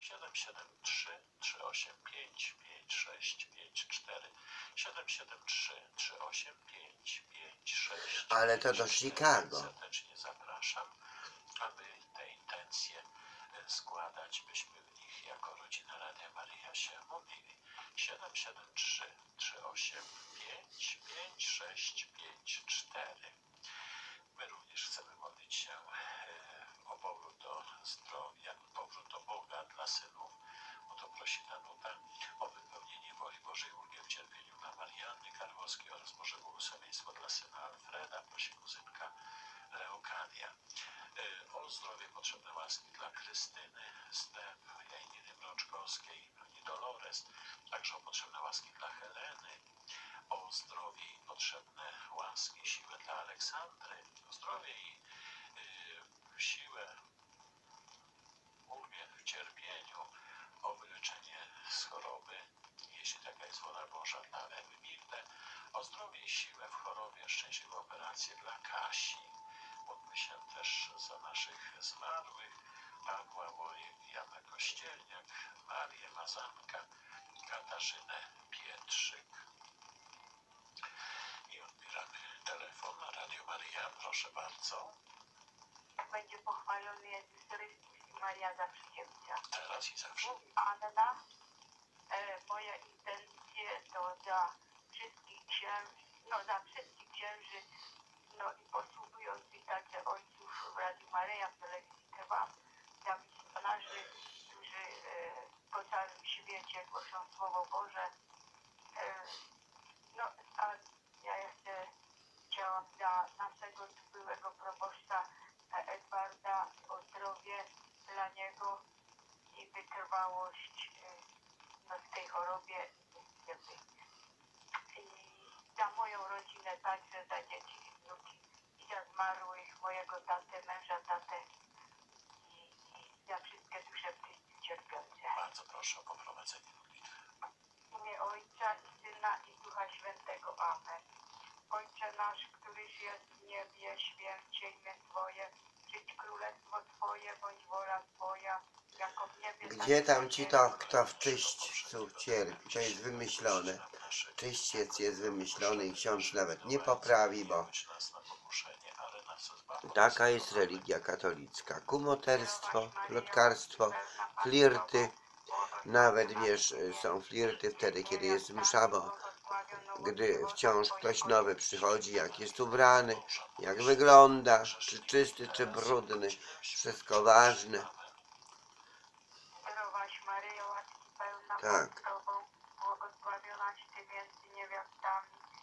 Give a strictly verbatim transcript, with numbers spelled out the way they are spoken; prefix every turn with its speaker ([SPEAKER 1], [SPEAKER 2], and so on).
[SPEAKER 1] siedem siedem trzy, trzy osiem pięć, pięć sześć pięć cztery, siedem siedem trzy, trzy osiem pięć, pięć sześć.
[SPEAKER 2] Ale to do Chicago.
[SPEAKER 1] Serdecznie zapraszam, aby te intencje składać, byśmy w nich jako rodzina Radia Maryja się modlili. siedem siedem trzy, trzy osiem pięć, pięć sześć pięć cztery. My również chcemy modlić się o powrót do zdrowia, powrót do Boga dla synów. O to prosi Danuta, o wypełnienie woli Bożej, ulgę w cierpieniu dla Marianny Karłowskiej oraz Boże błogosławieństwo dla syna Alfreda, prosi kuzynka Leokadia. O zdrowie potrzebne łaski dla Krystyny, Step, Janiny Mroczkowskiej, pani Dolores, także o potrzebne łaski dla Heleny, o zdrowie i potrzebne łaski, siłę dla Aleksandry, o zdrowie i y, siłę, ulgę w cierpieniu, o wyleczenie z choroby, jeśli taka jest wola Boża, dla Ewy Milde, o zdrowie i siłę w chorobie, szczęśliwe operacje dla Kasi. Módlmy się też za naszych zmarłych, Pawła Wojek, Jana Kościelniak, Marię Mazanka, Katarzynę Pietrzyk. I odbieramy telefon na Radio Maryja, proszę bardzo.
[SPEAKER 3] Będzie pochwalony Jezus Chrystus i Maria zawsze dziewczę.
[SPEAKER 1] Teraz i zawsze.
[SPEAKER 3] Anna, e, moje intencje to za wszystkich księży, no za wszystkich księży, no i posługujących także ojców w Radiu Maryja, w telewizji Trwam, za misjonarzy, którzy e, po całym świecie głoszą Słowo Boże. E, no a ja jeszcze chciałam dla naszego byłego proboszcza Edwarda o zdrowie dla niego i wytrwałość no, w tej chorobie. I za moją rodzinę także, za dzieci i wnuki i za zmarłych, mojego tatę, męża tatę i, i za wszystkie dusze bliskie cierpiące.
[SPEAKER 1] Bardzo proszę o poprowadzenie modlitwy.
[SPEAKER 3] W imię Ojca i Syna i Ducha Świętego. Amen. Ojcze nasz, któryś jest w niebie, święcie imię Twoje, przyjdź królestwo Twoje, bądź wola Twoja, jako w niebie.
[SPEAKER 2] Gdzie tam ci to, kto w czyśćcu cierpi? To jest wymyślone. Czyściec jest wymyślony i ksiądz nawet nie poprawi, bo taka jest religia katolicka. Kumoterstwo, plotkarstwo, flirty. Nawet, wiesz, są flirty wtedy, kiedy jest msza, bo gdy wciąż ktoś nowy przychodzi, jak jest ubrany, jak wygląda, czy czysty, czy brudny, wszystko ważne.
[SPEAKER 3] Zdrowaś Maryjo, łaski pełna,
[SPEAKER 2] Tak.
[SPEAKER 3] Pan z Tobą, błogosławionaś Ty między niewiastami